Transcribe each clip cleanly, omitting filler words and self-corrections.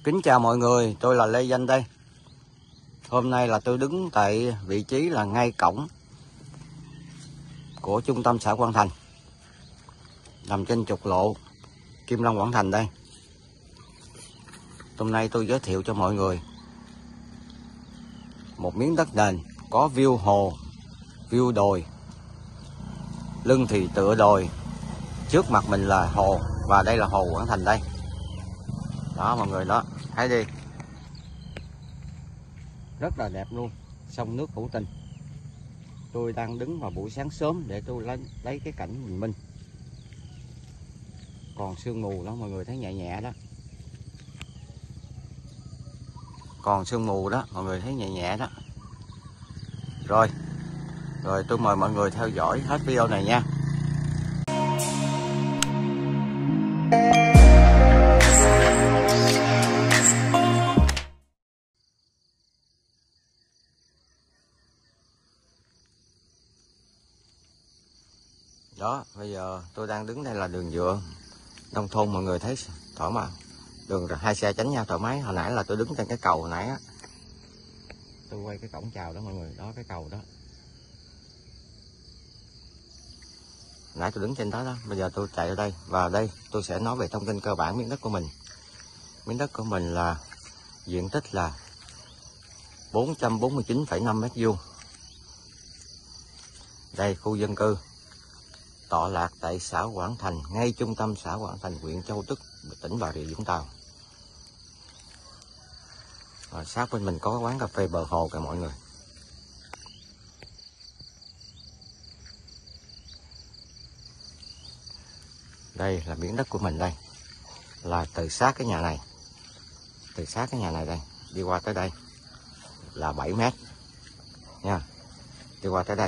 Kính chào mọi người, tôi là Lê Danh đây. Hôm nay là tôi đứng tại vị trí là ngay cổng của trung tâm xã Quảng Thành, nằm trên trục lộ Kim Long Quảng Thành đây. Hôm nay tôi giới thiệu cho mọi người một miếng đất nền có view hồ, view đồi, lưng thì tựa đồi, trước mặt mình là hồ, và đây là hồ Quảng Thành đây. Đó mọi người, đó thấy đi, rất là đẹp luôn, sông nước hữu tình. Tôi đang đứng vào buổi sáng sớm để tôi lấy cái cảnh bình minh. Còn sương mù đó mọi người thấy, nhẹ nhẹ đó. Còn sương mù đó mọi người thấy, nhẹ nhẹ đó. Rồi tôi mời mọi người theo dõi hết video này nha. Đó, bây giờ tôi đang đứng đây là đường nhựa nông thôn, mọi người thấy thoải mái, đường hai xe tránh nhau thoải mái. Hồi nãy là tôi đứng trên cái cầu hồi nãy á, tôi quay cái cổng chào đó mọi người, đó cái cầu đó. Hồi nãy tôi đứng trên đó đó, bây giờ tôi chạy ở đây, và đây tôi sẽ nói về thông tin cơ bản miếng đất của mình. Miếng đất của mình là diện tích là 449,5 m². Đây khu dân cư, tọa lạc tại xã Quảng Thành, ngay trung tâm xã Quảng Thành, huyện Châu Đức, tỉnh Bà Rịa Vũng Tàu. Và sát bên mình có quán cà phê bờ hồ kìa mọi người. Đây là miếng đất của mình đây, là từ sát cái nhà này, đây đi qua tới đây là 7 m nha, đi qua tới đây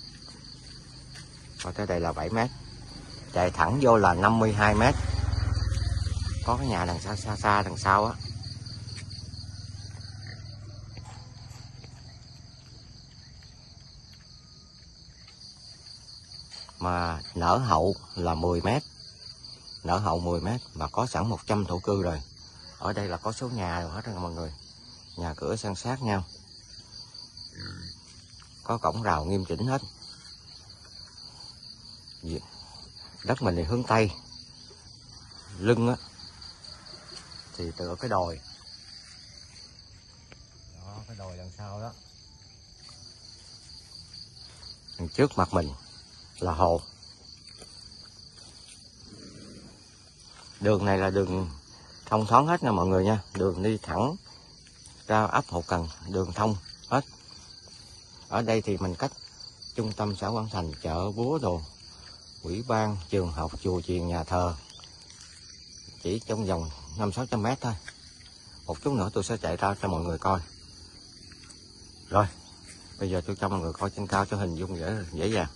là 7 m, chạy thẳng vô là 52 m. Có cái nhà đằng xa đằng sau á, mà nở hậu là 10 m, mà có sẵn 100 thổ cư rồi. Ở đây là có số nhà rồi hết rồi mọi người, nhà cửa san sát nhau, có cổng rào nghiêm chỉnh hết. Đất mình thì hướng Tây, lưng á thì tựa cái đồi đó, cái đồi đằng sau đó. Đằng trước mặt mình là hồ. Đường này là đường thông thoáng hết nha mọi người nha, đường đi thẳng ra ấp Hậu Cần, đường thông hết. Ở đây thì mình cách trung tâm xã Quảng Thành, chợ búa đồ, ủy ban, trường học, chùa chiền, nhà thờ chỉ trong vòng 500-600 m thôi. Một chút nữa tôi sẽ chạy ra cho mọi người coi. Rồi bây giờ tôi cho mọi người coi trên cao cho hình dung dễ dàng.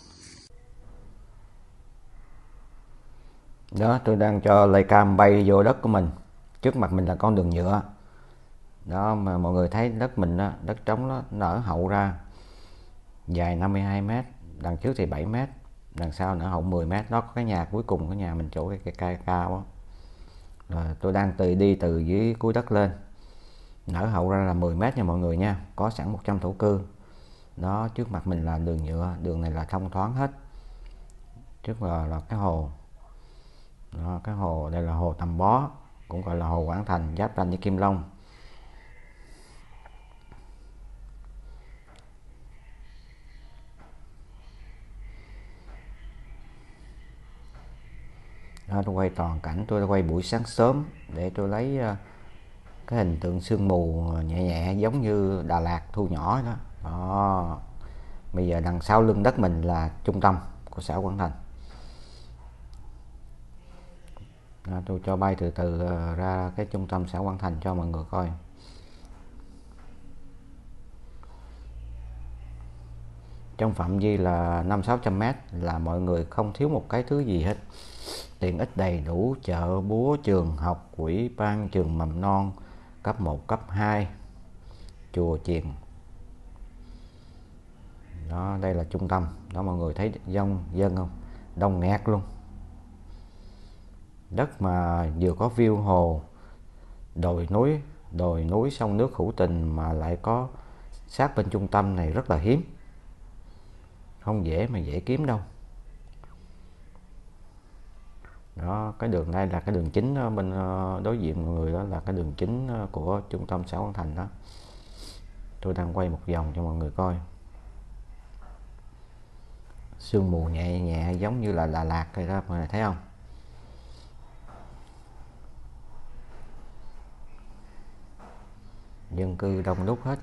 Đó, tôi đang cho Laycam bay vô đất của mình. Trước mặt mình là con đường nhựa đó, mà mọi người thấy đất mình đó, đất trống đó, nở hậu ra dài 52 m, đằng trước thì 7 m, đằng sau nở hậu 10 m. Đó có cái nhà cuối cùng, cái nhà mình chỗ cái cây cao đó. Rồi tôi đang đi từ dưới cuối đất lên, nở hậu ra là 10 m nha mọi người nha, có sẵn 100 thổ cư. Đó, trước mặt mình là đường nhựa, đường này là thông thoáng hết. Trước là cái hồ đó, cái hồ đây là hồ Tầm Bó, cũng gọi là hồ Quảng Thành, giáp ranh với Kim Long. Đó, tôi quay toàn cảnh, tôi quay buổi sáng sớm để tôi lấy cái hình tượng sương mù nhẹ nhẹ giống như Đà Lạt thu nhỏ đó. Đó, bây giờ đằng sau lưng đất mình là trung tâm của xã Quảng Thành. Đó, tôi cho bay từ từ ra cái trung tâm xã Quảng Thành cho mọi người coi. Trong phạm vi là 500-600 m là mọi người không thiếu một cái thứ gì hết. Tiện ích đầy đủ, chợ búa, trường học, ủy ban, trường mầm non cấp 1, cấp 2, chùa chiền. Đó, đây là trung tâm. Đó mọi người thấy dân không? Đông nghẹt luôn. Đất mà vừa có view hồ, đồi núi sông nước hữu tình mà lại có sát bên trung tâm này rất là hiếm, không dễ mà dễ kiếm đâu. Đó, cái đường này là cái đường chính bên đối diện mọi người, đó là cái đường chính của trung tâm xã Quảng Thành đó. Tôi đang quay một vòng cho mọi người coi. Sương mù nhẹ nhẹ giống như là Đà Lạt rồi đó, mọi người thấy không? Dân cư đông đúc hết.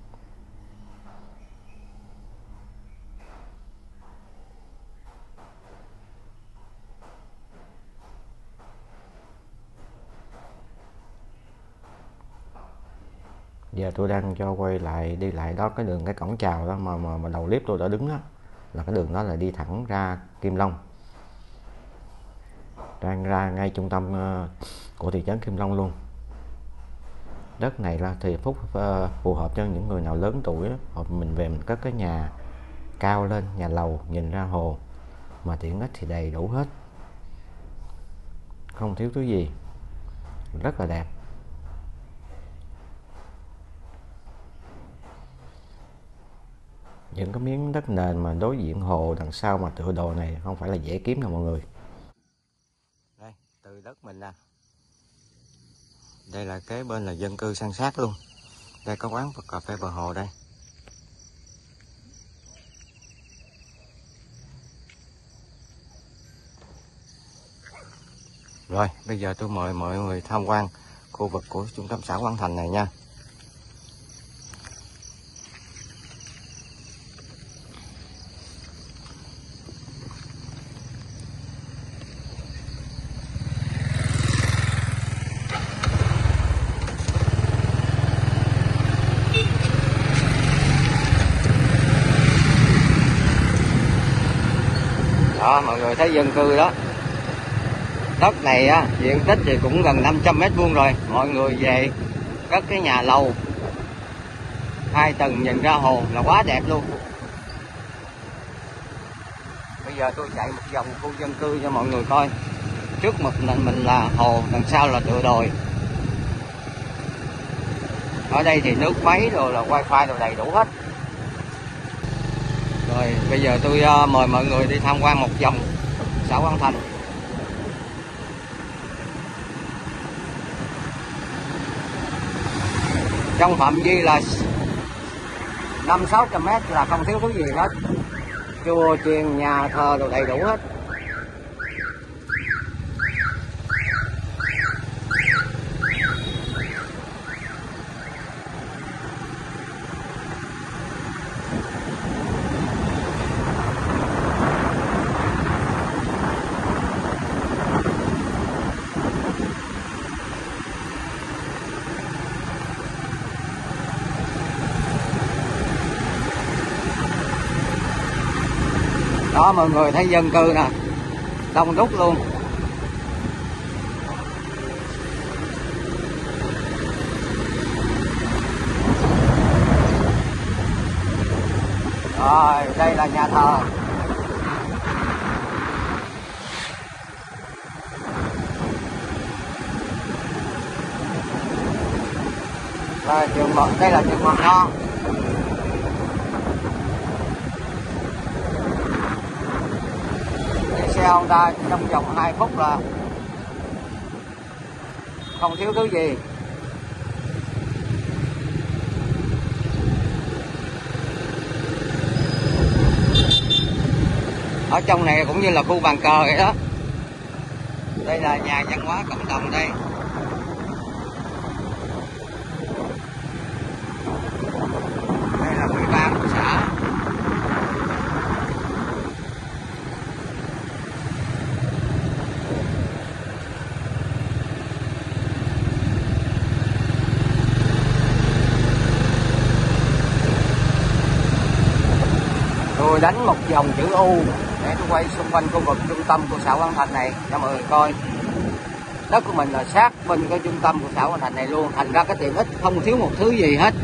Giờ tôi đang cho quay lại đi lại đó, cái đường cái cổng chào đó mà đầu clip tôi đã đứng đó, là cái đường đó là đi thẳng ra Kim Long, đang ra ngay trung tâm của thị trấn Kim Long luôn. Đất này là thì phù hợp cho những người nào lớn tuổi đó, hoặc mình về mình cất cái nhà cao lên, nhà lầu nhìn ra hồ, mà tiện ích thì đầy đủ hết, không thiếu thứ gì, rất là đẹp. Những cái miếng đất nền mà đối diện hồ đằng sau mà tựa đồ này không phải là dễ kiếm đâu mọi người. Đây, từ đất mình nè. Đây là kế bên là dân cư san sát luôn. Đây có quán cà phê bờ hồ đây. Rồi, bây giờ tôi mời mọi người tham quan khu vực của trung tâm xã Quảng Thành này nha. Đó, mọi người thấy dân cư đó. Đất này á, diện tích thì cũng gần 500 m² rồi. Mọi người về cất cái nhà lầu 2 tầng nhìn ra hồ là quá đẹp luôn. Bây giờ tôi chạy một vòng khu dân cư cho mọi người coi. Trước mặt mình là hồ, đằng sau là tựa đồi. Ở đây thì nước máy rồi là wifi rồi đầy đủ hết. Rồi bây giờ tôi mời mọi người đi tham quan một vòng xã Quảng Thành. Trong phạm vi là 500-600 m là không thiếu thứ gì hết. Chùa chiền, nhà thờ rồi đầy đủ hết. Đó, mọi người thấy dân cư nè, đông đúc luôn. Rồi, đây là nhà thờ. Rồi, đây là trường mầm non. Xe Honda trong vòng 2 phút là không thiếu thứ gì. Ở trong này cũng như là khu bàn cờ vậy đó. Đây là nhà văn hóa cộng đồng đây. Đây là ủy ban của xã. Tôi đánh một vòng chữ U để tôi quay xung quanh khu vực trung tâm của xã Quảng Thành này cho mọi người coi. Đất của mình là sát bên cái trung tâm của xã Quảng Thành này luôn, thành ra cái tiện ích không thiếu một thứ gì hết.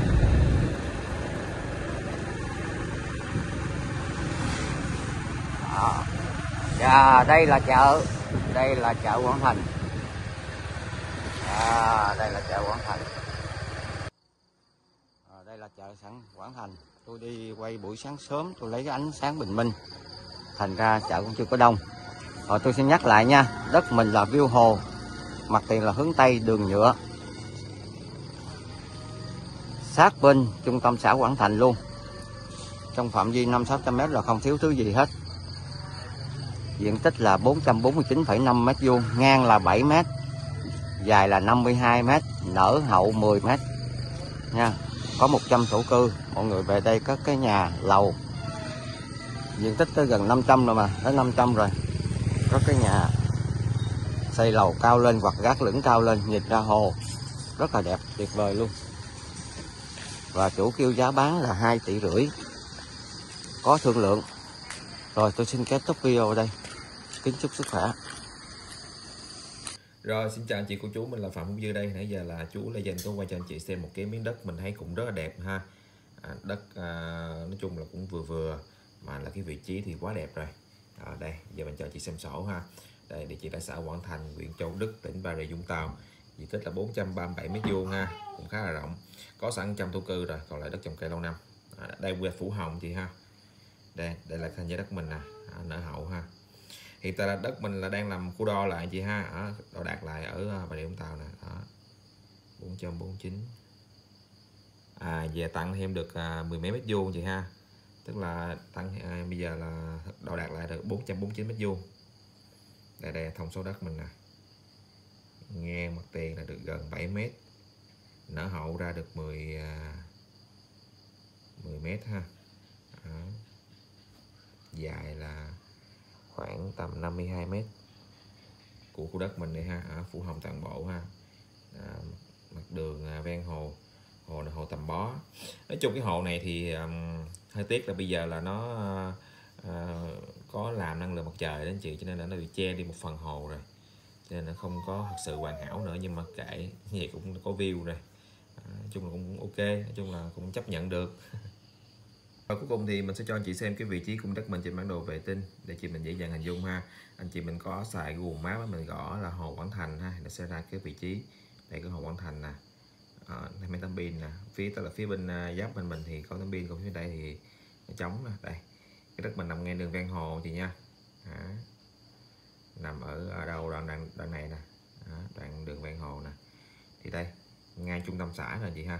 Và đây là chợ, đây là chợ Quảng Thành. Đây là chợ Quảng Thành. Đây là chợ sẵn Quảng Thành. Tôi đi quay buổi sáng sớm, tôi lấy cái ánh sáng bình minh, thành ra chợ cũng chưa có đông. Rồi tôi xin nhắc lại nha, đất mình là view hồ, mặt tiền là hướng Tây, đường nhựa, sát bên trung tâm xã Quảng Thành luôn. Trong phạm vi 500-600 m là không thiếu thứ gì hết. Diện tích là 449,5 m², ngang là 7 m, dài là 52 m, nở hậu 10 m nha. Có 100 thổ cư, mọi người về đây có cái nhà lầu, diện tích tới gần 500 rồi, mà tới 500 rồi. Có cái nhà xây lầu cao lên hoặc gác lửng cao lên, nhìn ra hồ rất là đẹp, tuyệt vời luôn. Và chủ kêu giá bán là 2,5 tỷ, có thương lượng. Rồi tôi xin kết thúc video ở đây, kính chúc sức khỏe. Rồi, xin chào anh chị cô chú, mình là Phạm Hữu Dư đây. Nãy giờ là chú Lê Danh có quay cho anh chị xem một cái miếng đất mình thấy cũng rất là đẹp ha. Đất nói chung là cũng vừa vừa, mà là cái vị trí thì quá đẹp rồi. Đây, giờ mình cho chị xem sổ ha. Đây, địa chỉ là xã Quảng Thành, huyện Châu Đức, tỉnh Bà Rịa Vũng Tàu. Diện tích là 437 m² ha, cũng khá là rộng. Có sẵn 100 thổ cư rồi, còn lại đất trồng cây lâu năm. Đây quê phủ hồng chị ha. Đây là thành giá đất mình nè, nở hậu ha. Hiện tại là đất mình là đang làm khu đo lại chị ha, đo đạc lại ở Bà Rịa Vũng Tàu nè, đó 449. Về tăng thêm được 10 mấy m² chị ha, tức là tăng bây giờ là đo đạc lại được 449 m². Đây thông số đất mình nè, ngang mặt tiền là được gần 7 m, nở hậu ra được 10 m ha. Đó. Dài là khoảng tầm 52 m của khu đất mình đây ha, phủ hồng toàn bộ ha. Mặt đường ven hồ là hồ Tầm Bó. Nói chung cái hồ này thì hơi tiếc là bây giờ là nó có làm năng lượng mặt trời đó anh chị, cho nên là nó bị che đi một phần hồ rồi, cho nên nó không có thật sự hoàn hảo nữa, nhưng mà kệ, gì cũng có view rồi. Nói chung là cũng ok, nói chung là cũng chấp nhận được. Và cuối cùng thì mình sẽ cho anh chị xem cái vị trí cung đất mình trên bản đồ vệ tinh để chị mình dễ dàng hình dung ha. Anh chị mình có xài Google Maps, mình gõ là hồ Quảng Thành ha, nó sẽ ra cái vị trí. Đây cái hồ Quảng Thành nè, mấy tấm pin nè, tức là phía bên giáp bên mình thì có tấm pin, còn phía đây thì nó trống nè. Đây cái đất mình nằm ngay đường ven hồ chị nha. Nằm ở đâu đoạn này nè, đoạn đường ven hồ nè. Thì đây ngay trung tâm xã rồi chị ha.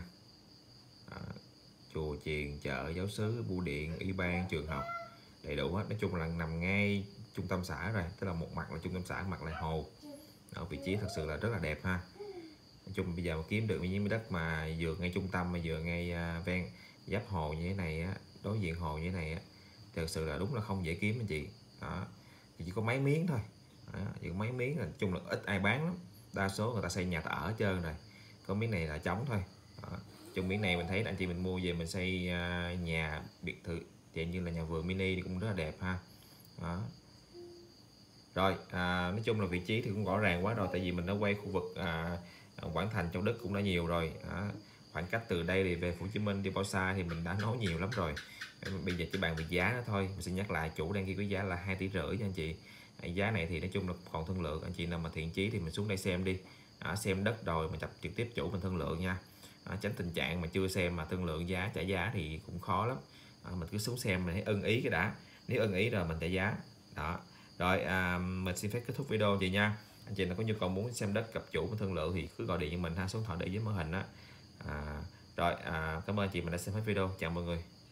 Chùa chiền, chợ, giáo xứ, bưu điện, ủy ban, trường học đầy đủ hết. Nói chung là nằm ngay trung tâm xã rồi, tức là một mặt là trung tâm xã, mặt là hồ. Ở vị trí thật sự là rất là đẹp ha. Nói chung bây giờ mà kiếm được những miếng đất mà vừa ngay trung tâm mà vừa ngay ven giáp hồ như thế này á, đối diện hồ như thế này á, thật sự là đúng là không dễ kiếm anh chị. Đó, chỉ có mấy miếng thôi. Đó, chỉ có mấy miếng, nói chung là ít ai bán lắm, đa số người ta xây nhà ta ở hết trơn rồi, có miếng này là trống thôi. Đó. Trong miếng này mình thấy anh chị mình mua về mình xây nhà biệt thự dạng như là nhà vườn mini thì cũng rất là đẹp ha. Đó. Rồi nói chung là vị trí thì cũng rõ ràng quá rồi, tại vì mình đã quay khu vực Quảng Thành, Châu Đức cũng đã nhiều rồi. Khoảng cách từ đây thì về Hồ Chí Minh đi bao xa thì mình đã nói nhiều lắm rồi. Bây giờ chỉ bàn về giá nữa thôi. Mình xin nhắc lại, chủ đang ghi cái giá là 2,5 tỷ cho anh chị. Giá này thì nói chung là còn thương lượng, anh chị nào mà thiện chí thì mình xuống đây xem đi, xem đất rồi mình trực tiếp chủ mình thương lượng nha. Tránh tình trạng mà chưa xem mà thương lượng giá trả giá thì cũng khó lắm. Mình cứ xuống xem mình thấy ưng ý cái đã, nếu ưng ý rồi mình trả giá đó. Rồi mình xin phép kết thúc video chị nha. Anh chị nào có nhu cầu muốn xem đất gặp chủ mình thương lượng thì cứ gọi điện cho mình ha, số điện thoại để dưới màn hình đó. Rồi cảm ơn chị mình đã xem hết video, chào mọi người.